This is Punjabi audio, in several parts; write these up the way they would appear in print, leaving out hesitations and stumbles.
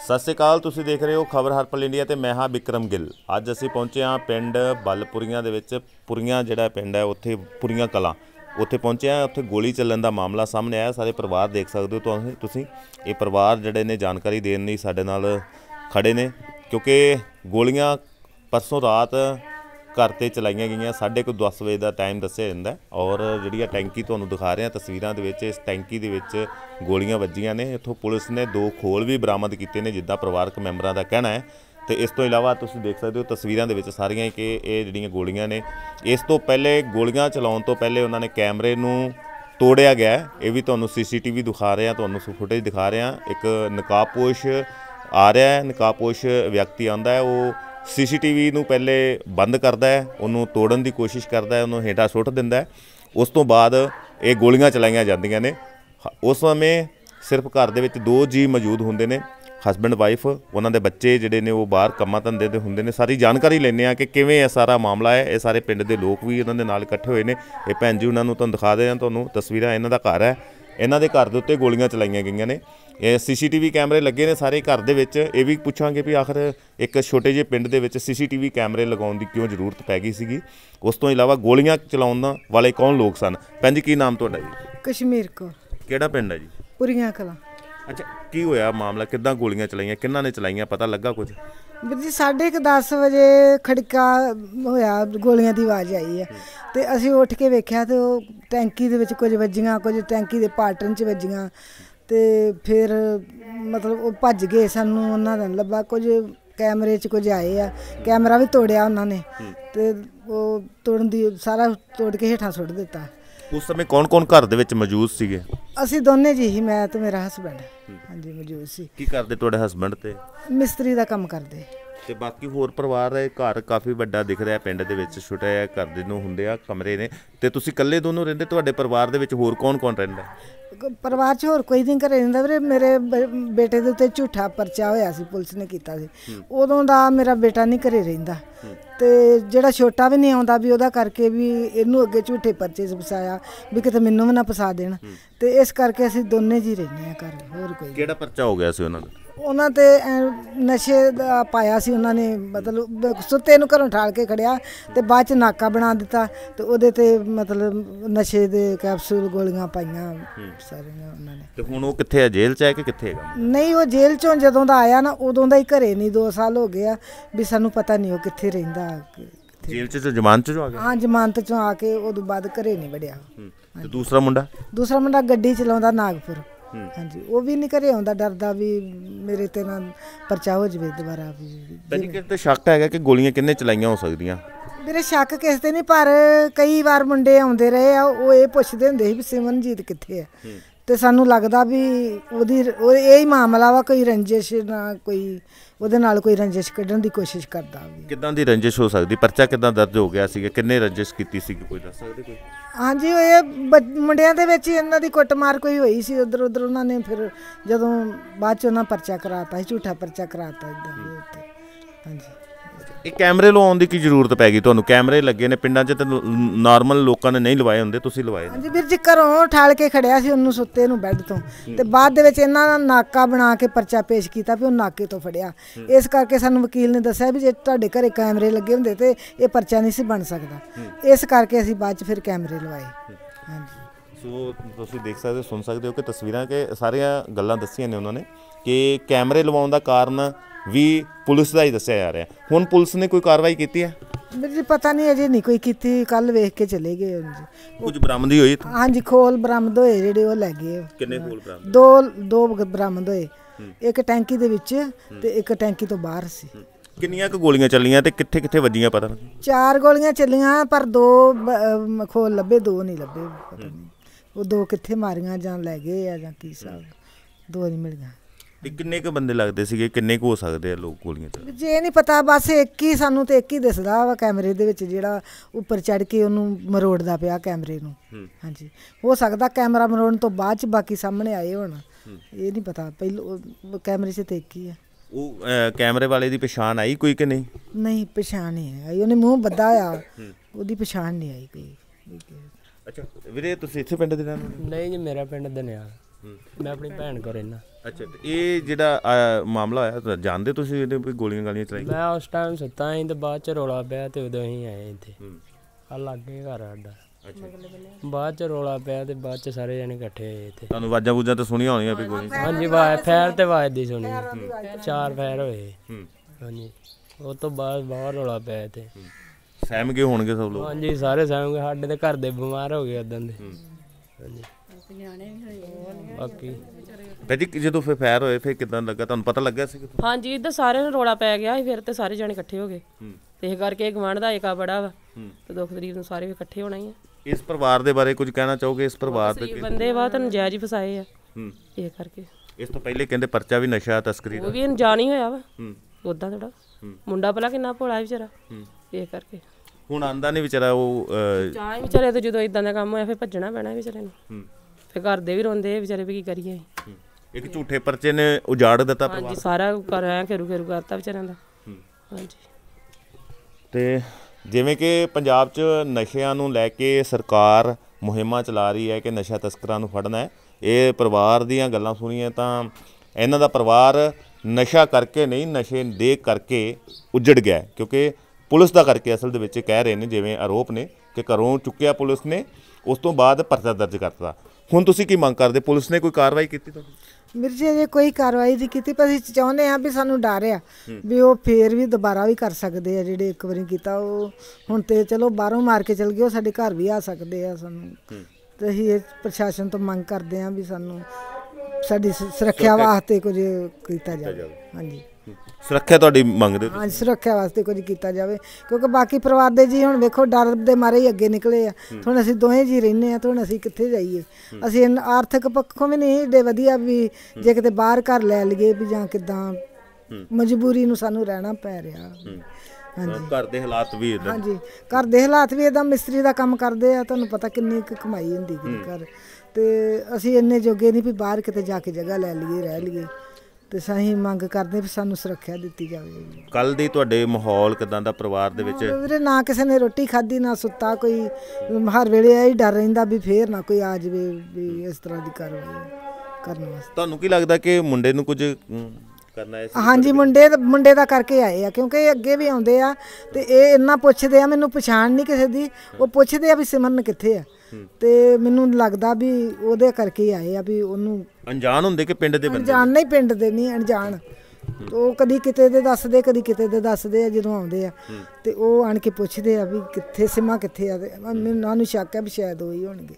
सत श्री अकाल। तुसीं देख रहे हो खबर हर पल इंडिया ते मैं हाँ बिक्रम गिल। अज असीं पहुंचे हाँ पिंड बलपुरियां दे विच। पुरियां जिहड़ा पिंड है उत्थे पुरियां कलां उत्थे पहुंचे हाँ। उत्थे गोली चलन दा मामला सामने आया। सारे परिवार देख सकते हो तुसीं। ये परिवार जिहड़े ने जानकारी देण लई साडे नाल खड़े ने, क्योंकि गोलियां परसों रात घर ते चलाईयां गईयां। 10:30 बजे का टाइम दस्सिया जांदा है और जिहड़ी टैंकी तुहानूं दिखा रहे हैं तस्वीरां दे विच, इस टैंकी दे विच गोलियां वज्जियां ने। इत्थों पुलिस ने 2 खोल भी बरामद कीते ने, जिद्दां परिवारक मैंबरां दा कहना है। तो इस तो इलावा तुसीं देख सकते हो तस्वीरां दे विच सारियां कि ये जिहड़ियां गोलियां ने, इस तो पहले गोलियां चलाउण तो पहले उन्होंने कैमरे नूं तोड़िया गया है। ये भी तुहानूं CCTV दिखा रहे हैं, तुहानूं फुटेज दिखा रहे हैं। एक नकाबपोश आ रहा है, नकाबपोश व्यक्ति आंदा है, वो CCTV नूं पहले बंद करता है, उन्होंने तोड़न की कोशिश करता है, उन्होंने हेठा सुट दिंदा है। उस तो बाद ये गोलियां चलाईयां जांदियां ने। उस समय सिर्फ घर दे विच 2 जी मौजूद हुंदे ने, हसबैंड वाइफ, उन्हां दे बच्चे जिहड़े ने वो बाहर कम्मां धंधे ते हुंदे ने। सारी जानकारी लैंदे आ कि किवें ये सारा मामला है। ये सारे पिंड दे लोग भी इन्हां दे नाल इकट्ठे होए ने। ये भैन जी उन्हां नूं तुहानूं दिखा दे तुहानूं तस्वीरां, इन्हां दा घर है। इन्हां दे घर दे उत्ते गोलियां चलाईयां गईयां ने। ये CCTV कैमरे लगे ने सारे घर दे विच। ये भी पुछांगे भी आखिर एक छोटे ਜਿਹੇ पिंड दे विच CCTV कैमरे लगाउण दी क्यों जरूरत पै गई सीगी। उस तो इलावा गोलियां चलाउण वाले कौन लोग सन? भैन जी की नाम तुहाडा जी? कश्मीर कौर। किहड़ा पिंड है जी? पुरियां कलां। अच्छा, की होया मामला? किद्दां गोलियां चलाईयां, किन्हां ने चलाईयां, पता लगा कुछ? ਵੀਰ ਜੀ 10:30 ਵਜੇ ਖੜਕਾ ਹੋਇਆ, ਗੋਲੀਆਂ ਦੀ ਆਵਾਜ਼ ਆਈ ਹੈ ਤੇ ਅਸੀਂ ਉੱਠ ਕੇ ਵੇਖਿਆ ਤੇ ਉਹ ਟੈਂਕੀ ਦੇ ਵਿੱਚ ਕੁਝ ਵੱਜੀਆਂ, ਕੁਝ ਟੈਂਕੀ ਦੇ ਪਾਟਨ 'ਚ ਵੱਜੀਆਂ ਤੇ ਫਿਰ ਮਤਲਬ ਉਹ ਭੱਜ ਗਏ। ਸਾਨੂੰ ਉਹਨਾਂ ਦਾ ਲੱਭਾ, ਕੁਝ ਕੈਮਰੇ 'ਚ ਕੁਝ ਆਏ ਆ, ਕੈਮਰਾ ਵੀ ਤੋੜਿਆ ਉਹਨਾਂ ਨੇ ਤੇ ਉਹ ਤੋੜਨ ਦੀ ਸਾਰਾ ਤੋੜ ਕੇ ਹੇਠਾਂ ਸੁੱਟ ਦਿੱਤਾ। उस समय कौन कौन घर दे विच मौजूद सीगे? ਅਸੀਂ ਦੋਨੇ ਜੀ ਹੀ, ਮੈਂ ਤੇ ਮੇਰਾ ਹਸਬੈਂਡ ਹਾਂਜੀ ਮੌਜੂਦ ਸੀ। की करदे तुहाडे हसबैंड ते? ਮਿਸਤਰੀ ਦਾ ਕੰਮ ਕਰਦੇ। ਤੇ ਬਾਕੀ ਹੋਰ ਪਰਿਵਾਰ ਹੈ? ਘਰ ਕਾਫੀ ਵੱਡਾ ਦਿਖ ਰਿਹਾ ਪਿੰਡ ਦੇ ਵਿੱਚ, ਛੋਟਾ ਜਿਹਾ ਘਰ ਦੇ ਨੂੰ ਹੁੰਦੇ ਆ, ਕਮਰੇ ਨੇ। ਤੇ ਤੁਸੀਂ ਇਕੱਲੇ ਦੋਨੋਂ ਰਹਿੰਦੇ? ਤੁਹਾਡੇ ਪਰਿਵਾਰ ਦੇ ਵਿੱਚ ਹੋਰ ਕੌਣ ਕੌਣ ਰਹਿੰਦਾ? ਪਰਿਵਾਰ 'ਚ ਹੋਰ ਕੋਈ ਨਹੀਂ ਘਰੇ ਰਹਿੰਦਾ ਵੀਰੇ। ਮੇਰੇ ਬੇਟੇ ਦੇ ਉੱਤੇ ਝੂਠਾ ਪਰਚਾ ਹੋਇਆ ਸੀ, ਪੁਲਿਸ ਨੇ ਕੀਤਾ ਸੀ। ਉਦੋਂ ਦਾ ਮੇਰਾ ਬੇਟਾ ਨਹੀਂ ਘਰੇ ਰਹਿੰਦਾ ਤੇ ਜਿਹੜਾ ਛੋਟਾ ਵੀ ਨਹੀਂ ਆਉਂਦਾ ਵੀ ਉਹਦਾ ਕਰਕੇ ਵੀ ਇਹਨੂੰ ਅੱਗੇ ਝੂਠੇ ਪਰਚੇ 'ਚ ਫਸਾਇਆ ਵੀ ਕਿਤੇ ਮੈਨੂੰ ਵੀ ਨਾ ਫਸਾ ਦੇਣ। ਤੇ ਇਸ ਕਰਕੇ ਅਸੀਂ ਦੋਨੇ ਜੀ ਰਹਿੰਦੇ ਹਾਂ ਘਰ, ਹੋਰ ਕੋਈ। ਕਿਹੜਾ ਪਰਚਾ ਹੋ ਗਿਆ ਸੀ ਉਹਨਾਂ ਦਾ? ਉਹਨਾਂ ਤੇ ਨਸ਼ੇ ਦਾ ਪਾਇਆ ਸੀ ਉਹਨਾਂ ਨੇ, ਮਤਲਬ ਸੁੱਤੇ ਨੂੰ ਘਰੋਂ ਠਾਲ ਕੇ ਖੜਿਆ ਤੇ ਬਾਅਦ 'ਚ ਨਾਕਾ ਬਣਾ ਦਿੱਤਾ ਤੇ ਉਹਦੇ ਤੇ ਮਤਲਬ ਨਸ਼ੇ ਦੇ ਕੈਪਸੂਲ ਗੋਲੀਆਂ ਪਾਈਆਂ ਸਾਰੀਆਂ ਉਹਨਾਂ ਨੇ। ਤੇ ਹੁਣ ਉਹ ਕਿੱਥੇ ਹੈ? ਜੇਲ੍ਹ 'ਚ ਹੈ ਕਿ ਕਿੱਥੇ ਹੈਗਾ? ਨਹੀਂ, ਉਹ ਜੇਲ੍ਹ 'ਚੋਂ ਜਦੋਂ ਦਾ ਆਇਆ ਨਾ ਉਦੋਂ ਦਾ ਹੀ ਘਰੇ ਨਹੀਂ। 2 ਸਾਲ ਹੋ ਗਏ ਆ ਵੀ ਸਾਨੂੰ ਪਤਾ ਨਹੀਂ ਉਹ ਕਿੱਥੇ ਰਹਿੰਦਾ। ਜੇਲ੍ਹ 'ਚ ਜ਼ਮਾਨਤ 'ਚੋਂ ਆ ਗਿਆ? ਹਾਂ, ਜ਼ਮਾਨਤ 'ਚੋਂ ਆ ਕੇ ਉਦੋਂ ਬਾਅਦ ਘਰੇ ਨਹੀਂ ਵੜਿਆ। ਤੇ ਦੂਸਰਾ ਮੁੰਡਾ ਗੱਡੀ ਚਲਾਉਂਦਾ ਨਾਗਪੁਰ। ਹਾਂਜੀ, ਉਹ ਵੀ ਨਹੀਂ ਘਰੇ ਆਉਂਦਾ, ਡਰਦਾ ਵੀ ਮੇਰੇ ਤੇ ਨਾ ਪਰਚਾ ਹੋ ਜਾਵੇ ਦੁਬਾਰਾ। ਵੀ ਤੇ ਸ਼ੱਕ ਹੈਗਾ ਕਿ ਗੋਲੀਆਂ ਕਿੰਨੇ ਚਲਾਈਆਂ ਹੋ ਸਕਦੀਆਂ? ਮੇਰੇ ਸ਼ੱਕ ਕਿਸੇ ਤੇ ਨਹੀਂ, ਪਰ ਕਈ ਵਾਰ ਮੁੰਡੇ ਆਉਂਦੇ ਰਹੇ ਆ, ਉਹ ਇਹ ਪੁੱਛਦੇ ਹੁੰਦੇ ਸੀ ਵੀ ਸਿਮਰਨਜੀਤ ਕਿੱਥੇ ਆ। ਤੇ ਸਾਨੂੰ ਲੱਗਦਾ ਵੀ ਇਹ ਹੀ ਮਾਮਲਾ ਵਾ, ਕੋਈ ਰੰਜਿਸ਼ ਨਾ, ਕੋਈ ਉਹਦੇ ਨਾਲ ਕੋਈ ਰੰਜਿਸ਼ ਕੱਢਣ ਦੀ ਕੋਸ਼ਿਸ਼ ਕਰਦਾ। ਕਿੱਦਾਂ ਦੀ ਰੰਜਿਸ਼ ਹੋ ਸਕਦੀ? ਪਰਚਾ ਕਿੱਦਾਂ ਦਰਜ ਹੋ ਗਿਆ ਸੀਗਾ? ਕਿੰਨੇ ਰੰਜਿਸ਼ ਕੀਤੀ ਸੀ, ਕੋਈ ਦੱਸ ਸਕਦੇ ਕੋਈ? ਹਾਂਜੀ, ਇਹ ਮੁੰਡਿਆਂ ਦੇ ਵਿੱਚ ਇਹਨਾਂ ਦੀ ਕੁੱਟਮਾਰ ਕੋਈ ਹੋਈ ਸੀ ਉੱਧਰ ਉਹਨਾਂ ਨੇ, ਫਿਰ ਜਦੋਂ ਬਾਅਦ 'ਚ ਉਹਨਾਂ ਪਰਚਾ ਕਰਾਤਾ ਸੀ, ਝੂਠਾ ਪਰਚਾ ਕਰਾਤਾ ਇੱਦਾਂ ਦੇ ਉੱਤੇ। ਹਾਂਜੀ। ਇਹ ਕੈਮਰੇ ਲਵਾਉਣ ਦੀ ਕੀ ਜ਼ਰੂਰਤ ਪੈ ਗਈ ਤੁਹਾਨੂੰ? ਕੈਮਰੇ ਲੱਗੇ ਨੇ ਪਿੰਡਾਂ 'ਚ ਤੇ ਨਾਰਮਲ ਲੋਕਾਂ ਨੇ ਨਹੀਂ ਲਵਾਏ ਹੁੰਦੇ, ਤੁਸੀਂ ਲਵਾਏ? ਹਾਂਜੀ ਵੀਰ ਜੀ, ਘਰੋਂ ਠਾਲ ਕੇ ਖੜਿਆ ਸੀ ਉਹਨੂੰ ਸੁੱਤੇ ਨੂੰ ਬੈੱਡ ਤੋਂ ਤੇ ਬਾਅਦ ਦੇ ਵਿੱਚ ਇਹਨਾਂ ਦਾ ਨਾਕਾ ਬਣਾ ਕੇ ਪਰਚਾ ਪੇਸ਼ ਕੀਤਾ ਵੀ ਉਹ ਨਾਕੇ ਤੋਂ ਫੜਿਆ। ਇਸ ਕਰਕੇ ਸਾਨੂੰ ਵਕੀਲ ਨੇ ਦੱਸਿਆ ਵੀ ਜੇ ਤੁਹਾਡੇ ਘਰੇ ਕੈਮਰੇ ਲੱਗੇ ਹੁੰਦੇ ਤੇ ਇਹ ਪਰਚਾ ਨਹੀਂ ਸੀ ਬਣ ਸਕਦਾ। ਇਸ ਕਰਕੇ ਅਸੀਂ ਬਾਅਦ 'ਚ ਫਿਰ ਕੈਮਰੇ ਲਵਾਏ। ਹਾਂਜੀ। ਸੋ ਤੁਸੀਂ ਦੇਖ ਸਕਦੇ ਹੋ, ਸੁਣ ਸਕਦੇ ਹੋ ਕਿ ਤਸਵੀਰਾਂ ਕਿ ਸਾਰੀਆਂ ਗੱਲਾਂ ਦੱਸੀਆਂ ਨੇ ਉਹਨਾਂ ਨੇ ਕਿ ਕੈਮਰੇ ਲਵਾਉਣ ਦਾ ਕਾਰਨ ਵੀ ਪੁਲਿਸ ਦਾ ਹੀ ਦੱਸਿਆ ਜਾ ਰਿਹਾ। ਹੁਣ ਪੁਲਿਸ ਨੇ ਕੋਈ ਕਾਰਵਾਈ ਕੀਤੀ ਹੈ? ਵੀਰ ਜੀ ਪਤਾ ਨਹੀਂ, ਅਜੇ ਨਹੀਂ ਕੋਈ ਕੀਤੀ। ਕੱਲ ਵੇਖ ਕੇ ਚਲੇ ਗਏ। ਕੁਝ ਬਰਾਮਦੀ ਹੋਈ? ਹਾਂਜੀ, ਖੋਲ ਬਰਾਮਦ ਹੋਏ ਜਿਹੜੇ ਉਹ ਲੈ ਗਏ। ਕਿੰਨੇ ਖੋਲ ਬਰਾਮਦ? ਦੋ ਬਰਾਮਦ ਹੋਏ, ਇੱਕ ਟੈਂਕੀ ਦੇ ਵਿੱਚ ਤੇ ਇੱਕ ਟੈਂਕੀ ਤੋਂ ਬਾਹਰ ਸੀ। ਕਿੰਨੀਆਂ ਕੁ ਗੋਲੀਆਂ ਚੱਲੀਆਂ ਤੇ ਕਿੱਥੇ ਕਿੱਥੇ ਵੱਜੀਆਂ ਪਤਾ ਨਹੀਂ? 4 ਗੋਲੀਆਂ ਚੱਲੀਆਂ, ਪਰ 2 ਖੋਲ ਲੱਭੇ, 2 ਨਹੀਂ ਲੱਭੇ। ਪਤਾ ਨਹੀਂ ਉਹ 2 ਕਿੱਥੇ ਮਾਰੀਆਂ ਜਾਂ ਲੈ ਗਏ ਆ ਜਾਂ ਕੀ ਹਿਸਾਬ, 2 ਨਹੀਂ ਮਿਲੀਆਂ। ਤੇ ਕਿੰਨੇ ਕੁ ਬੰਦੇ ਲੱਗਦੇ ਸੀਗੇ? ਕਿੰਨੇ ਕੁ ਹੋ ਸਕਦੇ ਆ ਲੋਕ ਗੋਲੀਆਂ ਤੇ? ਜੇ ਇਹ ਨਹੀਂ ਪਤਾ, ਬਸ ਇੱਕ ਹੀ ਸਾਨੂੰ ਤੇ ਇੱਕ ਹੀ ਦਿਸਦਾ ਵਾ ਕੈਮਰੇ ਦੇ ਵਿੱਚ, ਜਿਹੜਾ ਉੱਪਰ ਚੜ੍ਹ ਕੇ ਉਹਨੂੰ ਮਰੋੜਦਾ ਪਿਆ ਕੈਮਰੇ ਨੂੰ। ਹਾਂਜੀ, ਹੋ ਸਕਦਾ ਕੈਮਰਾ ਮਰੋੜਨ ਤੋਂ ਬਾਅਦ 'ਚ ਬਾਕੀ ਸਾਹਮਣੇ ਆਏ ਹੋਣ, ਇਹ ਨਹੀਂ ਪਤਾ। ਪਹਿਲੋਂ ਕੈਮਰੇ 'ਚ ਤੇ ਇੱਕ ਹੀ ਆ। ਉਹ ਕੈਮਰੇ ਵਾਲੇ ਦੀ ਪਛਾਣ ਆਈ ਕੋਈ ਕਿ ਨਹੀਂ? ਨਹੀਂ, ਪਛਾਣ ਨਹੀਂ ਆਈ। ਉਹਨੇ ਮੂੰਹ ਬੱਧਾ ਆ, ਉਹਦੀ ਪਛਾਣ ਨਹੀਂ ਆਈ ਕੋਈ। ਅੱਛਾ ਵੀਰੇ, ਤੁਸੀਂ ਇੱਥੇ ਪਿੰਡ ਦੇ ਰਹਿਣ ਵਾਲੇ? ਨਹੀਂ ਜੀ, ਮੇਰਾ ਪਿੰਡ ਦਨਿਆਲ। ਮੈਂ ਆਪਣੀ ਭੈਣ ਕੋਲ ਰਹਿਣਾ। ਅੱਛਾ, ਤੇ ਇਹ ਜਿਹੜਾ ਮਾਮਲਾ ਹੋਇਆ ਜਾਣਦੇ ਤੁਸੀਂ ਇਹਦੇ ਵੀ ਗੋਲੀਆਂ ਗਾਲੀਆਂ ਚਲਾਈ? ਮੈਂ ਉਸ ਟਾਈਮ ਸੁੱਤਾ ਸੀ ਤੇ ਬਾਅਦ ਚ ਰੌਲਾ ਪਿਆ ਤੇ ਉਦੋਂ ਹੀ ਆਏ ਇੱਥੇ। ਆ ਲਾਗੇ ਘਰ ਸਾਡਾ। ਬਾਅਦ ਚ ਰੌਲਾ ਪਿਆ ਤੇ ਬਾਅਦ ਚ ਸਾਰੇ ਜਣੇ ਇਕੱਠੇ ਹੋਏ ਇੱਥੇ। ਤੁਹਾਨੂੰ ਆਵਾਜ਼ਾਂ ਬੂਜ਼ਾਂ ਤਾਂ ਸੁਣੀਆਂ ਹੋਣੀਆਂ ਵੀ ਗੋਲੀ? ਹਾਂਜੀ, ਫੈਰ ਤੇ ਵੱਜਦੀ ਸੁਣੀ, 4 ਫੈਰ ਹੋਏ। ਹਾਂਜੀ, ਉਹ ਤੋਂ ਬਾਅਦ ਬਾਹਰ ਰੌਲਾ ਪਿਆ ਇੱਥੇ। ਸਹਿਮ ਗਏ ਹੋਣਗੇ ਸਭ ਲੋਕ? ਹਾਂਜੀ, ਸਾਰੇ ਸਹਿਮ ਗਏ। ਸਾਡੇ ਦੇ ਘਰ ਦੇ ਬਿਮਾਰ ਹੋ ਗਏ ਉਦੋਂ ਦੇ। ਹਾਂਜੀ, ਬਾਕੀ ਭਾਜੀ ਜਦੋਂ ਫਿਰ ਫਾਇਰ ਹੋਏ ਫਿਰ ਕਿਦਾਂ ਲੱਗਾ ਤੁਹਾਨੂੰ? ਪਤਾ ਲੱਗਿਆ ਸੀ? ਹਾਂਜੀ, ਇੱਧਰ ਸਾਰਿਆਂ ਨੂੰ ਰੌਲਾ ਪੈ ਗਿਆ ਸੀ ਫਿਰ ਤੇ ਸਾਰੇ ਜਣੇ ਇਕੱਠੇ ਹੋ ਗਏ ਤੇ ਇਹ ਕਰਕੇ ਗਵਾਂਢ ਦਾ ਏਕਾ ਬੜਾ ਵਾ ਤੇ 2 ਤਰੀਕ ਨੂੰ ਸਾਰੇ ਇਕੱਠੇ ਹੋਣਾ ਹੀ ਆ। ਇਸ ਪਰਿਵਾਰ ਦੇ ਬਾਰੇ ਕੁਝ ਕਹਿਣਾ ਚਾਹੋਗੇ? ਇਸ ਪਰਿਵਾਰ ਦੇ ਬੰਦੇ ਵਾ ਤਾਂ ਨਜਾਇਜ਼ ਹੀ ਫਸਾਏ ਆ ਇਹ ਕਰਕੇ। ਇਸ ਤੋਂ ਪਹਿਲੇ ਕਹਿੰਦੇ ਪਰਚਾ ਵੀ ਨਸ਼ਾ ਤਸਕਰੀ ਦਾ? ਉਹ ਵੀ ਅਣਜਾਣ ਹੀ ਹੋਇਆ ਵਾ ਉਦਾਂ ਥੋੜਾ। ਮੁੰਡਾ ਭਲਾ ਕਿੰਨਾ ਭੋਲਾ ਵਿਚਾਰਾ ਇਹ ਕਰਕੇ। ਹੁਣ ਆਂਦਾ ਨਹੀਂ ਵਿਚਾਰਾ ਉਹ ਚਾਹ ਵਿਚਾਰੇ ਤੇ ਜਦੋਂ ਇਦਾਂ ਦਾ ਕੰਮ ਹੋਇਆ ਫਿਰ ਭੱਜਣਾ ਪੈਣਾ ਵਿਚਾਰੇ ਨੂੰ। ਫਿਰ ਘਰ ਦੇ ਵੀ ਰੋਂਦੇ ਵਿਚਾਰੇ ਵੀ ਕੀ ਕਰੀਏ। ਇੱਕ ਝੂਠੇ ਪਰਚੇ ਨੇ ਉਜਾੜ ਦਿੱਤਾ ਪਰਿਵਾਰ? ਹਾਂਜੀ, ਸਾਰਾ ਕਰ ਆਇਆ ਖੇਰੂ ਕਰਤਾ ਵਿਚਾਰਿਆਂ ਦਾ। ਹਾਂਜੀ, ਤੇ ਜਿਵੇਂ ਕਿ ਪੰਜਾਬ 'ਚ ਨਸ਼ਿਆਂ ਨੂੰ ਲੈ ਕੇ ਸਰਕਾਰ ਮੁਹਿੰਮਾਂ ਚਲਾ ਰਹੀ ਹੈ ਕਿ ਨਸ਼ਾ ਤਸਕਰਾਂ ਨੂੰ ਫੜਨਾ ਹੈ। ਇਹ ਪਰਿਵਾਰ ਦੀਆਂ ਗੱਲਾਂ ਸੁਣੀਆਂ ਤਾਂ ਇਹਨਾਂ ਦਾ ਪਰਿਵਾਰ ਨਸ਼ਾ ਕਰਕੇ ਨਹੀਂ, ਨਸ਼ੇ ਦੇ ਕਰਕੇ ਉੱਜੜ ਗਿਆ, ਕਿਉਂਕਿ ਪੁਲਿਸ ਦਾ ਕਰਕੇ ਅਸਲ ਦੇ ਵਿੱਚ ਕਹਿ ਰਹੇ ਨੇ, ਜਿਵੇਂ ਆਰੋਪ ਨੇ ਕਿ ਘਰੋਂ ਚੁੱਕਿਆ ਪੁਲਿਸ ਨੇ, ਉਸ ਤੋਂ ਬਾਅਦ ਪਰਚਾ ਦਰਜ ਕਰਤਾ। ਹੁਣ ਤੁਸੀਂ ਕੀ ਮੰਗ ਕਰਦੇ? ਪੁਲਿਸ ਨੇ ਕੋਈ ਕਾਰਵਾਈ ਕੀਤੀ ਤੁਹਾਡੀ? ਵੀਰ ਜੀ ਅਜੇ ਕੋਈ ਕਾਰਵਾਈ ਨਹੀਂ ਕੀਤੀ, ਪਰ ਅਸੀਂ ਚਾਹੁੰਦੇ ਹਾਂ ਵੀ ਸਾਨੂੰ ਡਰ ਆ ਵੀ ਉਹ ਫੇਰ ਵੀ ਦੁਬਾਰਾ ਵੀ ਕਰ ਸਕਦੇ ਆ। ਜਿਹੜੇ ਇੱਕ ਵਾਰੀ ਕੀਤਾ ਉਹ ਹੁਣ ਤੇ ਚਲੋ ਬਾਹਰੋਂ ਮਾਰ ਕੇ ਚਲ ਗਏ, ਉਹ ਸਾਡੇ ਘਰ ਵੀ ਆ ਸਕਦੇ ਆ ਸਾਨੂੰ। ਤੇ ਅਸੀਂ ਇਹ ਪ੍ਰਸ਼ਾਸਨ ਤੋਂ ਮੰਗ ਕਰਦੇ ਹਾਂ ਵੀ ਸਾਨੂੰ ਸਾਡੀ ਸੁਰੱਖਿਆ ਵਾਸਤੇ ਕੁਝ ਕੀਤਾ ਜਾਵੇ। ਹਾਂਜੀ, ਸੁਰੱਖਿਆ ਤੁਹਾਡੀ ਮੰਗਦੇ? ਹਾਂਜੀ, ਸੁਰੱਖਿਆ ਵਾਸਤੇ ਕੁਝ ਕੀਤਾ ਜਾਵੇ, ਕਿਉਂਕਿ ਬਾਕੀ ਪਰਿਵਾਰ ਦੇ ਜੀ ਹੁਣ ਵੇਖੋ ਡਰ ਦੇ ਮਾਰੇ ਹੀ ਅੱਗੇ ਨਿਕਲੇ ਆ। ਹੁਣ ਅਸੀਂ ਦੋਵੇਂ ਜੀ ਰਹਿੰਦੇ ਆ ਤੇ ਹੁਣ ਅਸੀਂ ਕਿੱਥੇ ਜਾਈਏ? ਅਸੀਂ ਆਰਥਿਕ ਪੱਖੋਂ ਵੀ ਨਹੀਂ ਏਡੇ ਵਧੀਆ ਵੀ ਜੇ ਕਿਤੇ ਬਾਹਰ ਘਰ ਲੈ ਲਈਏ ਵੀ ਜਾਂ ਕਿੱਦਾਂ, ਮਜਬੂਰੀ ਨੂੰ ਸਾਨੂੰ ਰਹਿਣਾ ਪੈ ਰਿਹਾ। ਹਾਂਜੀ, ਘਰ ਦੇ ਹਾਲਾਤ ਵੀ ਇਦਾਂ? ਹਾਂਜੀ, ਘਰ ਦੇ ਹਾਲਾਤ ਵੀ ਇਦਾਂ। ਮਿਸਤਰੀ ਦਾ ਕੰਮ ਕਰਦੇ ਆ, ਤੁਹਾਨੂੰ ਪਤਾ ਕਿੰਨੀ ਕੁ ਕਮਾਈ ਹੁੰਦੀ ਘਰ, ਤੇ ਅਸੀਂ ਇੰਨੇ ਜੋਗੇ ਨਹੀਂ ਵੀ ਬਾਹਰ ਕਿਤੇ ਜਾ ਕੇ ਜਗ੍ਹਾ ਲੈ ਲਈਏ, ਰਹਿ ਲਈਏ। ਤੇ ਅਸੀਂ ਮੰਗ ਕਰਦੇ ਵੀ ਸਾਨੂੰ ਸੁਰੱਖਿਆ ਦਿੱਤੀ ਜਾਵੇ। ਕੱਲ ਦੀ ਤੁਹਾਡੇ ਮਾਹੌਲ ਕਿਦਾਂ ਦਾ ਪਰਿਵਾਰ ਦੇ ਵਿੱਚ? ਵੀਰੇ ਨਾ ਕਿਸੇ ਨੇ ਰੋਟੀ ਖਾਧੀ, ਨਾ ਸੁੱਤਾ ਕੋਈ। ਹਰ ਵੇਲੇ ਇਹ ਹੀ ਡਰ ਰਹਿੰਦਾ ਵੀ ਫੇਰ ਨਾ ਕੋਈ ਆ ਜਾਵੇ ਵੀ ਇਸ ਤਰ੍ਹਾਂ ਦੀ ਕਾਰਵਾਈ ਕਰਨ ਵਾਸਤੇ। ਤੁਹਾਨੂੰ ਕੀ ਲੱਗਦਾ ਕਿ ਮੁੰਡੇ ਨੂੰ ਕੁਝ ਕਰਨਾ ਹੈ? ਹਾਂਜੀ, ਮੁੰਡੇ ਦਾ ਕਰਕੇ ਆਏ ਆ, ਕਿਉਂਕਿ ਇਹ ਅੱਗੇ ਵੀ ਆਉਂਦੇ ਆ ਤੇ ਇਹ ਇੰਨਾ ਪੁੱਛਦੇ ਆ। ਮੈਨੂੰ ਪਛਾਣ ਨਹੀਂ ਕਿਸੇ ਦੀ, ਉਹ ਪੁੱਛਦੇ ਆ ਵੀ ਸਿਮਰਨ ਕਿੱਥੇ ਆ, ਤੇ ਮੈਨੂੰ ਲੱਗਦਾ ਵੀ ਉਹਦੇ ਕਰਕੇ ਆਏ ਆ ਵੀ ਉਹਨੂੰ। ਅਣਜਾਣ ਹੁੰਦੇ ਕਿ ਪਿੰਡ ਦੇ ਬੰਦੇ? ਅਣਜਾਣ ਨਹੀਂ, ਪਿੰਡ ਦੇ ਨਹੀਂ, ਅਣਜਾਣ। ਉਹ ਕਦੀ ਕਿਤੇ ਦੇ ਦੱਸਦੇ, ਕਦੀ ਕਿਤੇ ਦੇ ਦੱਸਦੇ ਆ। ਜਦੋਂ ਆਉਂਦੇ ਆ ਤੇ ਉਹ ਆਣ ਕੇ ਪੁੱਛਦੇ ਆ ਵੀ ਕਿੱਥੇ ਸਿਮਾ ਕਿੱਥੇ ਆ, ਤੇ ਮੈਨੂੰ ਸ਼ੱਕ ਹੈ ਵੀ ਸ਼ਾਇਦ ਉਹ ਹੀ ਹੋਣਗੇ।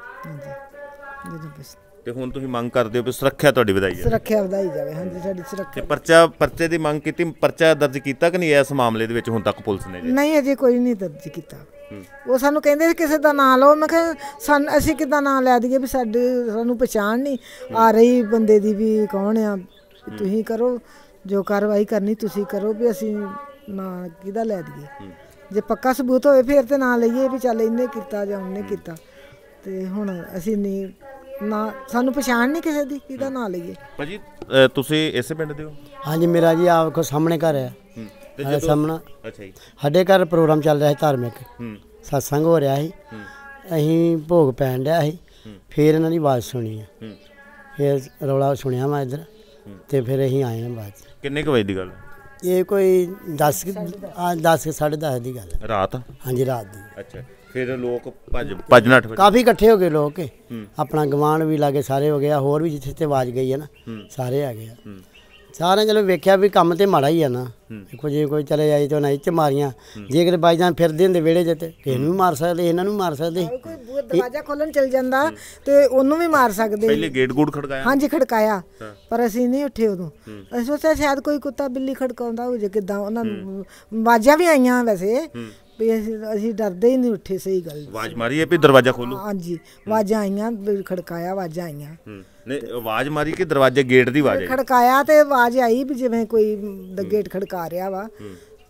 ਹਾਂਜੀ, ਜਦੋਂ ਬਸ। ਤੇ ਹੁਣ ਤੁਸੀਂ ਮੰਗ ਕਰਦੇ ਹੋ ਵੀ ਸੁਰੱਖਿਆ ਤੁਹਾਡੀ ਵਧਾਈ ਜਾਵੇ? ਸੁਰੱਖਿਆ ਵਧਾਈ ਜਾਵੇ, ਹਾਂਜੀ, ਸਾਡੀ ਸੁਰੱਖਿਆ। ਤੇ ਪਰਚੇ ਦੀ ਮੰਗ ਕੀਤੀ, ਪਰਚਾ ਦਰਜ ਕੀਤਾ ਕਿ ਨਹੀਂ ਇਸ ਮਾਮਲੇ ਦੇ ਵਿੱਚ ਹੁਣ ਤੱਕ ਪੁਲਿਸ ਨੇ? ਨਹੀਂ, ਅਜੇ ਕੋਈ ਨਹੀਂ ਦਰਜ ਕੀਤਾ। ਉਹ ਸਾਨੂੰ ਕਹਿੰਦੇ ਕਿਸੇ ਦਾ ਨਾਂ ਲਓ। ਮੈਂ ਕਿਹਾ ਅਸੀਂ ਕਿੱਦਾਂ ਨਾਂ ਲੈ ਦਈਏ ਵੀ ਸਾਨੂੰ ਪਛਾਣ ਨਹੀਂ ਆ ਰਹੀ ਬੰਦੇ ਦੀ ਵੀ ਕੌਣ ਆ। ਤੁਸੀਂ ਕਰੋ ਜੋ ਕਾਰਵਾਈ ਕਰਨੀ ਤੁਸੀਂ ਕਰੋ, ਵੀ ਅਸੀਂ ਨਾਂ ਕਿਹਦਾ ਲੈ ਦਈਏ? ਜੇ ਪੱਕਾ ਸਬੂਤ ਹੋਵੇ ਫਿਰ ਤੇ ਨਾਂ ਲਈਏ ਵੀ ਚੱਲ ਇਹਨੇ ਕੀਤਾ ਜਾਂ ਉਹਨੇ ਕੀਤਾ। ਤੇ ਹੁਣ ਅਸੀਂ ਨਹੀਂ, ਨਾ ਸਾਨੂੰ ਪਛਾਣ ਨਹੀਂ ਕਿਸੇ ਦੀ, ਕਿਹਦਾ ਨਾਂ ਲਈਏ? ਭਾਜੀ ਤੁਸੀਂ ਇਸੇ ਪਿੰਡ ਦੇ ਹੋ? ਹਾਂਜੀ, ਮੇਰਾ ਜੀ ਆਪ ਕੋ ਸਾਹਮਣੇ ਘਰ ਹੈ। ਸਾਹਮਣਾ ਅੱਛਾ ਜੀ। ਸਾਡੇ ਘਰ ਪ੍ਰੋਗਰਾਮ ਚੱਲ ਰਿਹਾ ਸੀ ਧਾਰਮਿਕ, ਸਤਸੰਗ ਹੋ ਰਿਹਾ ਸੀ। ਅਸੀਂ ਭੋਗ ਪੈਣ ਡਿਆ ਸੀ, ਫਿਰ ਇਹਨਾਂ ਦੀ ਆਵਾਜ਼ ਸੁਣੀ ਆ, ਫਿਰ ਰੌਲਾ ਸੁਣਿਆ ਮੈਂ ਇੱਧਰ, ਤੇ ਫਿਰ ਅਸੀਂ ਆਏ ਹਾਂ ਬਾਅਦ 'ਚ। ਕਿੰਨੇ ਕੁ ਵਜੇ ਦੀ ਗੱਲ? ਇਹ ਕੋਈ 10 ਸਾਢੇ 10 ਦੀ ਗੱਲ ਹੈ, ਰਾਤ? ਹਾਂਜੀ, ਰਾਤ ਦੀ। ਅੱਛਾ, ਫਿਰ ਲੋਕ ਭੱਜ ਨੱਠ ਕਾਫੀ ਇਕੱਠੇ ਹੋ ਗਏ ਲੋਕ, ਆਪਣਾ ਗਵਾਂਢ ਵੀ ਲਾਗੇ ਸਾਰੇ ਹੋ ਗਿਆ, ਹੋਰ ਵੀ ਜਿੱਥੇ ਤੇ ਆਵਾਜ਼ ਗਈ ਹੈ ਨਾ ਸਾਰੇ ਆ ਗਏ ਆ। ਸਾਰਿਆਂ ਚਲੋ ਵੇਖਿਆ ਵੀ ਕੰਮ ਤੇ ਮਾੜਾ ਹੀ ਆ ਨਾ। ਦੇਖੋ ਜੇ ਕੋਈ ਚਲੇ ਜਾਈ ਤਾਂ ਨਹੀਂ ਚ ਮਾਰੀਆਂ, ਜੇ ਕਿਤੇ ਬਾਈ ਜਾਨ ਫਿਰਦੇ ਹੁੰਦੇ ਵਿਹੜੇ 'ਚ ਤੇ ਕਿਸੇ ਨੂੰ ਵੀ ਮਾਰ ਸਕਦੇ, ਇਹਨਾਂ ਨੂੰ ਮਾਰ ਸਕਦੇ। ਕੋਈ ਦਰਵਾਜ਼ਾ ਖੋਲਣ ਚਲ ਜਾਂਦਾ ਤੇ ਉਹਨੂੰ ਵੀ ਮਾਰ ਸਕਦੇ। ਪਹਿਲੇ ਗੇਟ ਗੂੜ ਖੜਕਾਇਆ? ਹਾਂਜੀ, ਖੜਕਾਇਆ, ਪਰ ਅਸੀਂ ਨਹੀਂ ਉੱਠੇ ਉਦੋਂ। ਅਸੀਂ ਸੋਚਿਆ ਸ਼ਾਇਦ ਕੋਈ ਕੁੱਤਾ ਬਿੱਲੀ ਖੜਕਾਉਂਦਾ ਹੋ ਜੇ, ਕਿੱਦਾਂ ਉਹਨਾਂ ਨੂੰ ਆਵਾਜ਼ਾਂ ਵੀ ਆਈਆਂ ਵੈਸੇ, ਵੀ ਅਸੀਂ ਡਰਦੇ ਹੀ ਨਹੀਂ ਉੱਠੇ। ਸਹੀ ਗੱਲ, ਆਵਾਜ਼ ਮਾਰੀ ਹੈ ਵੀ ਦਰਵਾਜ਼ਾ ਖੋਲੋ? ਹਾਂਜੀ, ਆਵਾਜ਼ਾਂ ਆਈਆਂ, ਖੜਕਾਇਆ, ਆਵਾਜ਼ਾਂ ਆਈਆਂ। ਨਹੀਂ, ਆਵਾਜ਼ ਮਾਰੀ ਕਿ ਦਰਵਾਜ਼ੇ ਗੇਟ ਦੀ ਆਵਾਜ਼ ਆਈ? ਖੜਕਾਇਆ ਤੇ ਆਵਾਜ਼ ਆਈ ਵੀ ਜਿਵੇਂ ਕੋਈ ਗੇਟ ਖੜਕਾ ਰਿਹਾ ਵਾ,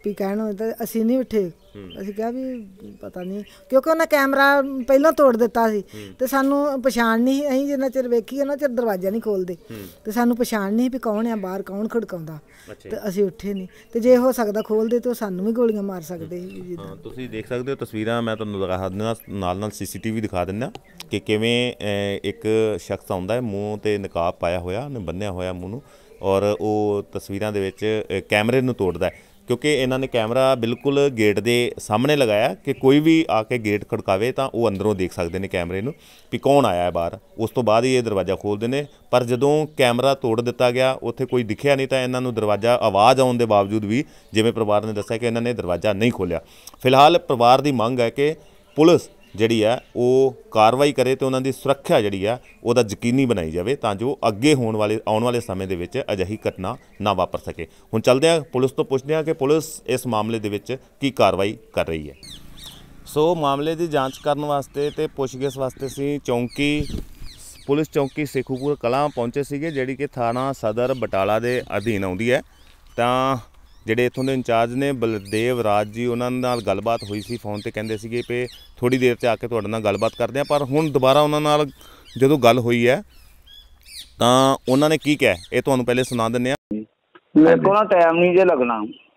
ਵੀ ਕਹਿਣ ਤਾਂ ਅਸੀਂ ਨਹੀਂ ਉੱਠੇ। ਅਸੀਂ ਕਿਹਾ ਵੀ ਪਤਾ ਨਹੀਂ, ਕਿਉਂਕਿ ਉਹਨਾਂ ਕੈਮਰਾ ਪਹਿਲਾਂ ਤੋੜ ਦਿੱਤਾ ਸੀ ਤੇ ਸਾਨੂੰ ਪਛਾਣ ਨਹੀਂ, ਅਸੀਂ ਜਿੰਨਾ ਚਿਰ ਵੇਖੀ ਉਹਨਾਂ ਚਿਰ ਦਰਵਾਜ਼ਾ ਨਹੀਂ ਖੋਲਦੇ ਤੇ ਸਾਨੂੰ ਪਛਾਣ ਨਹੀਂ ਵੀ ਕੌਣ ਆ ਬਾਹਰ, ਕੌਣ ਖੜਕਾਉਂਦਾ, ਤੇ ਅਸੀਂ ਉੱਠੇ ਨਹੀਂ। ਤੇ ਜੇ ਹੋ ਸਕਦਾ ਖੋਲਦੇ ਤਾਂ ਸਾਨੂੰ ਵੀ ਗੋਲੀਆਂ ਮਾਰ ਸਕਦੇ ਸੀ। ਜਿੱਦਾਂ ਤੁਸੀਂ ਦੇਖ ਸਕਦੇ ਹੋ ਤਸਵੀਰਾਂ, ਮੈਂ ਤੁਹਾਨੂੰ ਦਿਖਾ ਦਿੰਦਾ, ਨਾਲ CCTV ਦਿਖਾ ਦਿੰਦਾ ਕਿ ਕਿਵੇਂ ਇੱਕ ਸ਼ਖਸ ਆਉਂਦਾ ਹੈ, ਮੂੰਹ 'ਤੇ ਨਕਾਬ ਪਾਇਆ ਹੋਇਆ, ਉਹਨੇ ਬੰਨਿਆ ਹੋਇਆ ਮੂੰਹ ਨੂੰ, ਔਰ ਉਹ ਤਸਵੀਰਾਂ ਦੇ ਵਿੱਚ ਕੈਮਰੇ ਨੂੰ ਤੋੜਦਾ ਹੈ, ਕਿਉਂਕਿ ਇਹਨਾਂ ਨੇ ਕੈਮਰਾ ਬਿਲਕੁਲ ਗੇਟ ਦੇ ਸਾਹਮਣੇ ਲਗਾਇਆ ਕਿ ਕੋਈ ਵੀ ਆ ਕੇ ਗੇਟ ਖੜਕਾਵੇ ਤਾਂ ਉਹ ਅੰਦਰੋਂ ਦੇਖ ਸਕਦੇ ਨੇ ਕੈਮਰੇ ਨੂੰ ਵੀ ਕੌਣ ਆਇਆ ਹੈ ਬਾਹਰ। ਉਸ ਤੋਂ ਬਾਅਦ ਹੀ ਇਹ ਦਰਵਾਜ਼ਾ ਖੋਲ੍ਹਦੇ ਨੇ, ਪਰ ਜਦੋਂ ਕੈਮਰਾ ਤੋੜ ਦਿੱਤਾ ਗਿਆ ਉੱਥੇ ਕੋਈ ਦਿਖਿਆ ਨਹੀਂ ਤਾਂ ਇਹਨਾਂ ਨੂੰ ਦਰਵਾਜ਼ਾ, ਆਵਾਜ਼ ਆਉਣ ਦੇ ਬਾਵਜੂਦ ਵੀ, ਜਿਵੇਂ ਪਰਿਵਾਰ ਨੇ ਦੱਸਿਆ ਕਿ ਇਹਨਾਂ ਨੇ ਦਰਵਾਜ਼ਾ ਨਹੀਂ ਖੋਲ੍ਹਿਆ। ਫਿਲਹਾਲ ਪਰਿਵਾਰ ਦੀ ਮੰਗ ਹੈ ਕਿ ਪੁਲਿਸ ਜਿਹੜੀ ਹੈ ਉਹ ਕਾਰਵਾਈ ਕਰੇ ਤੇ ਉਹਨਾਂ ਦੀ ਸੁਰੱਖਿਆ ਜਿਹੜੀ ਆ ਉਹਦਾ ਯਕੀਨੀ ਬਣਾਈ ਜਾਵੇ ਤਾਂ ਜੋ ਅੱਗੇ ਆਉਣ ਵਾਲੇ ਸਮੇਂ ਦੇ ਵਿੱਚ ਅਜਿਹੀ ਘਟਨਾ ਨਾ ਵਾਪਰ ਸਕੇ। ਹੁਣ ਚੱਲਦੇ ਹਾਂ ਪੁਲਿਸ ਤੋਂ, ਪੁੱਛਦੇ ਹਾਂ ਕਿ ਪੁਲਿਸ ਇਸ ਮਾਮਲੇ ਦੇ ਵਿੱਚ ਕੀ ਕਾਰਵਾਈ ਕਰ ਰਹੀ ਹੈ। ਸੋ ਮਾਮਲੇ ਦੀ ਜਾਂਚ ਕਰਨ ਵਾਸਤੇ ਤੇ ਪੁੱਛਗਿੱਛ ਵਾਸਤੇ ਅਸੀਂ ਪੁਲਿਸ ਚੌਂਕੀ ਸੇਖੂਪੁਰ ਕਲਾਂ ਪਹੁੰਚੇ ਸੀਗੇ, ਜਿਹੜੀ ਕਿ ਥਾਣਾ ਸਦਰ ਬਟਾਲਾ ਦੇ ਅਧੀਨ ਆਉਂਦੀ ਹੈ। ਤਾਂ ਜਿਹੜੇ ਇੱਥੋਂ ਦੇ ਇੰਚਾਰਜ ਨੇ ਬਲਦੇਵ ਰਾਜ ਜੀ, ਉਹਨਾਂ ਨਾਲ ਗੱਲਬਾਤ ਹੋਈ ਸੀ ਫੋਨ 'ਤੇ, ਕਹਿੰਦੇ ਸੀਗੇ ਕਿ ਥੋੜ੍ਹੀ ਦੇਰ 'ਚ ਆ ਕੇ ਤੁਹਾਡੇ ਨਾਲ ਗੱਲਬਾਤ ਕਰਦੇ ਹਾਂ, ਪਰ ਹੁਣ ਦੁਬਾਰਾ ਉਹਨਾਂ ਨਾਲ ਜਦੋਂ ਗੱਲ ਹੋਈ ਹੈ ਤਾਂ ਉਹਨਾਂ ਨੇ ਕੀ ਕਿਹਾ ਇਹ ਤੁਹਾਨੂੰ ਪਹਿਲੇ ਸੁਣਾ ਦਿੰਦੇ ਹਾਂ। ਮੇਰੇ ਕੋਲ ਨਾ ਟਾਈਮ ਨਹੀਂ ਜੇ ਲੱਗਣਾ।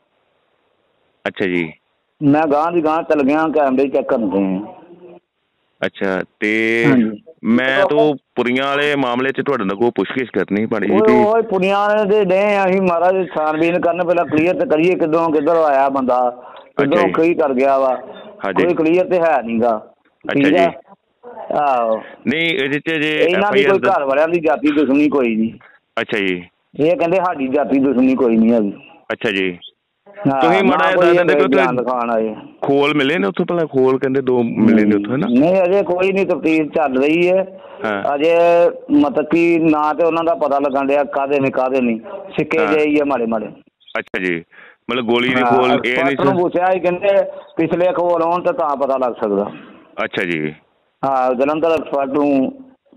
ਅੱਛਾ ਜੀ। ਮੈਂ ਗਾਂਹ ਦੀ ਗਾਂਹ ਚੱਲ ਗਿਆ, ਕੈਮਰੇ ਚੈੱਕ ਕਰਦੇ ਆ। ਅੱਛਾ, ਤੇ ਮੈਂ ਤਾਂ ਪੁਰੀਆਂ ਵਾਲੇ ਮਾਮਲੇ 'ਚ ਤੁਹਾਡੇ ਨਾਲ ਕੋਈ ਪੁੱਛਗਿੱਛ ਕਰਨੀ ਪੜੀ ਜੀ। ਉਹ ਪੁਰੀਆਂ ਦੇ ਡੇ ਅਸੀਂ ਮਹਾਰਾਜ ਛਾਣਬੀਨ ਕਰਨ, ਪਹਿਲਾਂ ਕਲੀਅਰ ਤੇ ਕਰੀਏ ਕਿੱਧਰ ਆਇਆ ਬੰਦਾ, ਕਿੱਧਰੋਂ ਕੀ ਕਰ ਗਿਆ ਵਾ, ਕੋਈ ਕਲੀਅਰ ਤੇ ਹੈ ਨਹੀਂਗਾ। ਅੱਛਾ ਜੀ। ਆਹੋ ਨਹੀਂ ਇਹਦੇ 'ਚ ਜੇ ਇਹਨਾਂ ਦੀ ਕੋਈ ਘਰ ਵਾਲਿਆਂ ਦੀ ਜਾਤੀ ਦੁਸ਼ਮਣੀ ਕੋਈ ਨਹੀਂ। ਅੱਛਾ ਜੀ। ਇਹ ਕਹਿੰਦੇ ਸਾਡੀ ਜਾਤੀ ਦੁਸ਼ਮਣੀ ਕੋਈ ਨਹੀਂ ਹੈਗੀ। ਅੱਛਾ ਜੀ। ਤੁਸੀਂ ਮਾੜਾ ਜਿਹਾ ਦੱਸ ਦਿੰਦੇ ਕਿ ਦਿਖਾਣ ਆਏ ਖੋਲ ਮਿਲੇ ਨੇ ਉੱਥੋਂ, ਪਹਿਲਾਂ ਖੋਲ ਕਹਿੰਦੇ 2 ਮਿਲੇ ਨੇ ਉੱਥੋਂ, ਹੈ ਨਾ? ਨਹੀਂ ਅਜੇ ਕੋਈ ਨਹੀਂ, ਤਫਤੀਸ਼ ਚੱਲ ਰਹੀ ਹੈ ਅਜੇ, ਮਤਲਬ ਕਿ ਨਾ ਤੇ ਉਹਨਾਂ ਦਾ ਪਤਾ ਲੱਗਣ ਡਿਆ ਕਾਹਦੇ ਨੇ ਕਾਹਦੇ ਨਹੀਂ, ਸਿੱਕੇ ਜਿਹੇ ਹੀ ਆ ਮਾੜੇ ਮਾੜੇ। ਅੱਛਾ ਜੀ, ਮਤਲਬ ਗੋਲੀ ਦੀ ਖੋਲ ਇਹ ਨਹੀਂ ਸੀ ਪੁੱਛਿਆ ਹੀ, ਕਹਿੰਦੇ ਪਿਛਲੇ ਖੋਲ ਆਉਣ ਤਾਂ ਪਤਾ ਲੱਗ ਸਕਦਾ। ਅੱਛਾ ਜੀ। ਹਾਂ, ਜਲੰਧਰ ਐਕਸਪਰਟ ਨੂੰ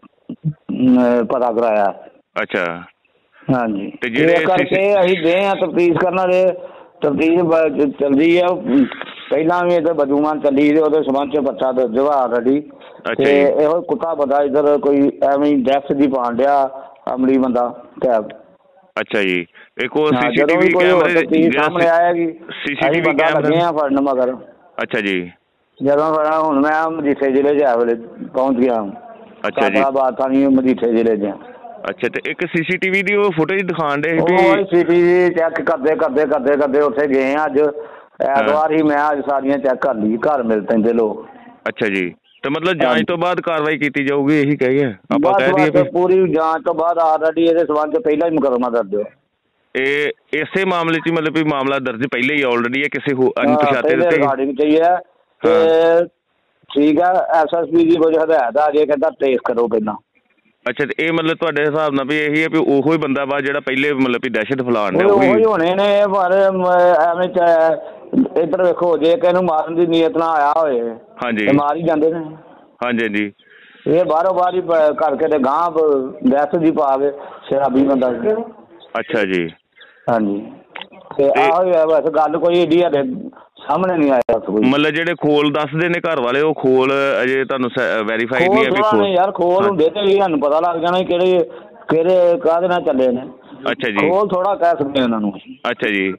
ਪਤਾ ਕਰਾਇਆ। ਅੱਛਾ ਹਾਂਜੀ, ਤੇ ਜਿਹੜੇ ਕਰਕੇ ਅਸੀਂ ਦੇ ਆ ਤਫਤੀਸ਼ ਕਰਨਾ ਦੇ, ਤਫਤੀਸ਼ ਚੱਲਦੀ ਆ। ਪਹਿਲਾਂ ਵੀ ਇੱਧਰ ਬਜੂਮਾਨ ਚੱਲੀ ਤੇ ਉਹਦੇ ਸਬੰਧ 'ਚ ਬੱਚਾ ਦਰਜਵਾ ਰੈਡੀ, ਤੇ ਇਹੋ ਕੁੱਤਾ ਬੰਦਾ ਇੱਧਰ ਕੋਈ ਐਵੇਂ ਡੈਕਸ ਦੀ ਪਾਣ ਡਿਆ, ਅਮਲੀ ਬੰਦਾ ਕੈਬ। ਅੱਛਾ ਜੀ। ਇੱਕ ਉਹ CCTV ਕੈਮਰੇ ਸਾਹਮਣੇ ਆਇਆ ਕਿ CCTV ਕੈਮਰੇ ਲੱਗੇ ਆ ਫੜਨ ਮਗਰ। ਅੱਛਾ ਜੀ। ਜਦੋਂ ਫੜਾ ਹੁਣ ਮੈਂ ਮਜੀਠੇ ਜ਼ਿਲ੍ਹੇ 'ਚ ਵੇਲੇ ਪਹੁੰਚ ਗਿਆ। ਅੱਛਾ ਜੀ। ਬਾਤ ਥਾਣੀ ਮਜੀਠੇ ਜ਼ਿਲ੍ਹੇ 'ਚ। ਅੱਛਾ, ਤੇ ਇੱਕ CCTV ਦੀ ਉਹ ਫੁਟੇਜ ਦਿਖਾਣ ਡੇ ਸੀ। CCTV ਚੈੱਕ ਕਰਦੇ ਉੱਥੇ ਗਏ ਆ ਅੱਜ, ਐਤਵਾਰ ਹੀ, ਮੈਂ ਅੱਜ ਸਾਰੀਆਂ ਚੈੱਕ ਕਰ ਲਈ, ਘਰ ਮਿਲ ਪੈਂਦੇ ਲੋਕ। ਅੱਛਾ ਜੀ। ਤੇ ਮਤਲਬ ਜਾਂਚ ਤੋਂ ਬਾਅਦ ਕਾਰਵਾਈ ਕੀਤੀ ਜਾਊਗੀ, ਇਹੀ ਕਹੀਏ ਆਪਾਂ? ਕਹਿ ਦਈਏ ਪੂਰੀ ਜਾਂਚ ਤੋਂ ਬਾਅਦ ਆਲਰੇਡੀ ਇਹਦੇ ਸਬੰਧ 'ਚ ਪਹਿਲਾਂ ਹੀ ਮੁਕੱਦਮਾ ਦਰਜ ਹੋ। ਇਹ ਇਸੇ ਮਾਮਲੇ 'ਚ ਮਤਲਬ ਵੀ ਮਾਮਲਾ ਦਰਜ ਪਹਿਲਾਂ ਹੀ ਆਲਰੇਡੀ ਹੈ ਕਿਸੇ ਅਣਪਛਾਤੇ ਦੇ ਰਿਗਾਰਡਿੰਗ 'ਚ ਹੀ ਹੈ। ਤੇ ਠੀਕ ਹੈ, SSP ਦੀ ਕੁਝ ਹਦਾਇਤ ਆ ਜੇ, ਕਹਿੰਦਾ ਟ੍ਰੇਸ ਕਰੋ ਪਹਿਲਾਂ। ਅੱਛਾ, ਤੇ ਇਹ ਮਤਲਬ ਤੁਹਾਡੇ ਹਿਸਾਬ ਨਾਲ ਵੀ ਇਹੀ ਹੈ ਵੀ ਉਹੋ ਹੀ ਬੰਦਾ ਵਾ ਜਿਹੜਾ ਪਹਿਲੇ ਮਤਲਬ ਵੀ ਦਹਿਸ਼ਤ ਫੈਲਾਉਣ ਡਿਆ? ਉਹੀ ਹੋਣੇ ਨੇ, ਪਰ ਐਵੇਂ ਇੱਧਰ ਵੇਖੋ, ਜੇ ਕਿਸੇ ਨੂੰ ਮਾਰਨ ਦੀ ਨੀਅਤ ਨਾਲ ਆਇਆ ਹੋਏ ਹਾਂਜੀ ਤੇ ਮਾਰ ਹੀ ਜਾਂਦੇ ਨੇ। ਹਾਂਜੀ ਹਾਂਜੀ। ਇਹ ਬਾਹਰੋਂ ਬਾਹਰ ਹੀ ਕਰਕੇ ਤੇ ਗਾਂਹ ਦਹਿਸ਼ਤ ਦੀ ਪਾ ਕੇ ਸ਼ਰਾਬੀ ਬੰਦਾ। ਅੱਛਾ ਜੀ। ਹਾਂਜੀ, ਤੇ ਆਹੋ ਹੀ ਬਸ ਗੱਲ, ਕੋਈ ਏਡੀ ਸਾਡੇ ਸਾਹਮਣੇ ਨਹੀਂ ਆਇਆ। ਮਤਲਬ ਜਿਹੜੇ ਖੋਲ ਦੱਸਦੇ ਨੇ ਘਰ ਵਾਲੇ, ਉਹ ਖੋਲ ਅਜੇ ਤੁਹਾਨੂੰ ਵੈਰੀਫਾਈ ਨਹੀਂ ਹੈ? ਵੀ ਯਾਰ ਖੋਲ ਹੁੰਦੇ ਤੇ ਸਾਨੂੰ ਪਤਾ ਲੱਗ ਜਾਣਾ ਕਿਹੜੇ ਕਾਹਦੇ ਨਾਲ ਚੱਲੇ ਨੇ। ਅੱਛਾ ਜੀ। ਖੋਲ ਥੋੜਾ ਕਹਿ ਸਕਦੇ ਉਹਨਾਂ ਨੂੰ। ਅੱਛਾ ਜੀ।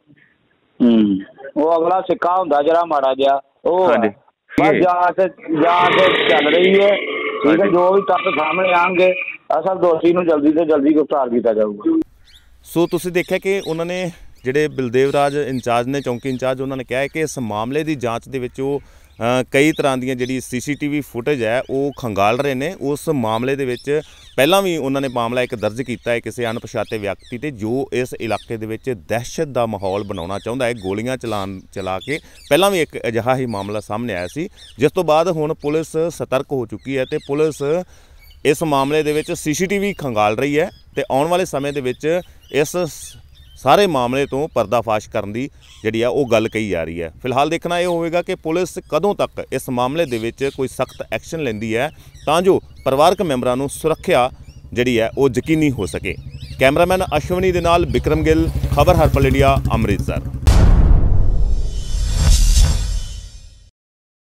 ਉਹ ਅਗਲਾ ਸਿੱਕਾ ਹੁੰਦਾ ਜਿਹੜਾ ਮਾੜਾ ਜਿਹਾ, ਉਹ ਜਾਂਚ ਚੱਲ ਰਹੀ ਹੈ। ਠੀਕ ਹੈ, ਜੋ ਵੀ ਤੱਥ ਸਾਹਮਣੇ ਆਉਣਗੇ ਅਸਲ ਦੋਸ਼ੀ ਨੂੰ ਜਲਦੀ ਤੋਂ ਜਲਦੀ ਗ੍ਰਿਫਤਾਰ ਕੀਤਾ ਜਾਊਗਾ। ਸੋ ਤੁਸੀਂ ਦੇਖਿਆ ਕਿ ਉਹਨਾਂ ਨੇ ਜਿਹੜੇ ਬਲਦੇਵ ਰਾਜ ਇੰਚਾਰਜ ਨੇ, ਚੌਂਕੀ ਇੰਚਾਰਜ, ਉਹਨਾਂ ਨੇ ਕਿਹਾ ਹੈ ਕਿ ਇਸ ਮਾਮਲੇ ਦੀ ਜਾਂਚ ਦੇ ਵਿੱਚ ਉਹ ਕਈ ਤਰ੍ਹਾਂ ਦੀਆਂ ਜਿਹੜੀ CCTV ਫੁਟੇਜ ਹੈ ਉਹ ਖੰਗਾਲ ਰਹੇ ਨੇ। ਉਸ ਮਾਮਲੇ ਦੇ ਵਿੱਚ ਪਹਿਲਾਂ ਵੀ ਉਹਨਾਂ ਨੇ ਮਾਮਲਾ ਇੱਕ ਦਰਜ ਕੀਤਾ ਹੈ ਕਿਸੇ ਅਣਪਛਾਤੇ ਵਿਅਕਤੀ 'ਤੇ, ਜੋ ਇਸ ਇਲਾਕੇ ਦੇ ਵਿੱਚ ਦਹਿਸ਼ਤ ਦਾ ਮਾਹੌਲ ਬਣਾਉਣਾ ਚਾਹੁੰਦਾ ਹੈ, ਗੋਲੀਆਂ ਚਲਾ ਕੇ। ਪਹਿਲਾਂ ਵੀ ਇੱਕ ਅਜਿਹਾ ਹੀ ਮਾਮਲਾ ਸਾਹਮਣੇ ਆਇਆ ਸੀ, ਜਿਸ ਤੋਂ ਬਾਅਦ ਹੁਣ ਪੁਲਿਸ ਸਤਰਕ ਹੋ ਚੁੱਕੀ ਹੈ ਤੇ ਪੁਲਿਸ ਇਸ ਮਾਮਲੇ ਦੇ ਵਿੱਚ CCTV ਖੰਗਾਲ ਰਹੀ ਹੈ ਤੇ ਆਉਣ ਵਾਲੇ ਸਮੇਂ ਦੇ ਵਿੱਚ ਇਸ ਸਾਰੇ ਮਾਮਲੇ ਤੋਂ ਪਰਦਾਫਾਸ਼ ਕਰਨ ਦੀ ਜਿਹੜੀ ਆ ਉਹ ਗੱਲ ਕਹੀ ਜਾ ਰਹੀ ਹੈ। ਫਿਲਹਾਲ ਦੇਖਣਾ ਇਹ ਹੋਵੇਗਾ ਕਿ ਪੁਲਿਸ ਕਦੋਂ ਤੱਕ ਇਸ ਮਾਮਲੇ ਦੇ ਵਿੱਚ ਕੋਈ ਸਖਤ ਐਕਸ਼ਨ ਲੈਂਦੀ ਹੈ ਤਾਂ ਜੋ ਪਰਿਵਾਰਕ ਮੈਂਬਰਾਂ ਨੂੰ ਸੁਰੱਖਿਆ ਜਿਹੜੀ ਹੈ ਉਹ ਯਕੀਨੀ ਹੋ ਸਕੇ। ਕੈਮਰਾਮੈਨ ਅਸ਼ਵਨੀ ਦੇ ਨਾਲ ਬਿਕਰਮ ਗਿੱਲ, ਖਬਰ ਹਰਪਲ ਇੰਡੀਆ, ਅੰਮ੍ਰਿਤਸਰ।